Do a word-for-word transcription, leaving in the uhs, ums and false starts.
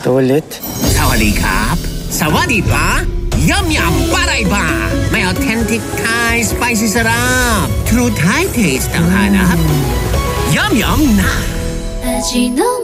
toilet สวัสดีครับสวัสดีป้ายำยำปลาไหลบ้าไม่ authentic Thai spicy syrup True Thai taste ต่างหากนะครับยำยำนะ